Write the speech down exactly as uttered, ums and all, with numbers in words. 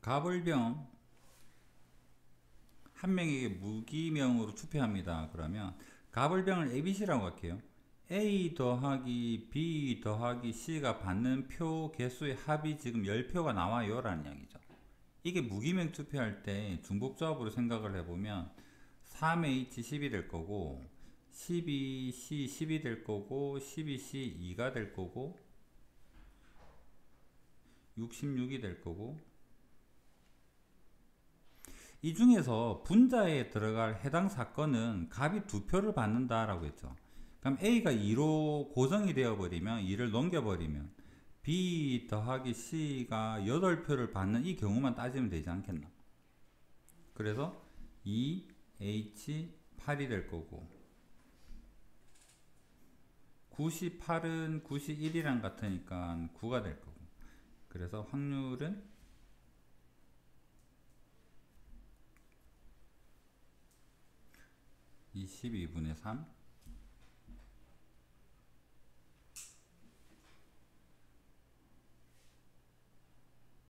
가불병 한 명에게 무기명으로 투표합니다. 그러면 가불병을 에이비씨라고 할게요. A 더하기 B 더하기 C가 받는 표 개수의 합이 지금 십 표가 나와요 라는 이야기죠. 이게 무기명 투표할 때 중복조합으로 생각을 해보면 삼 에이치 십이 될 거고 십이 씨 십이 될 거고 십이 씨 이가 될 거고 육십육이 될 거고, 이 중에서 분자에 들어갈 해당 사건은 값이 두 표를 받는다 라고 했죠. 그럼 A가 이로 고정이 되어 버리면, 이를 넘겨 버리면 B 더하기 C가 여덟 표를 받는 이 경우만 따지면 되지 않겠나. 그래서 이 에이치 팔이 될 거고, 구십팔은 구십일이랑 같으니까 구가 될 거고, 그래서 확률은 이십이 분의 삼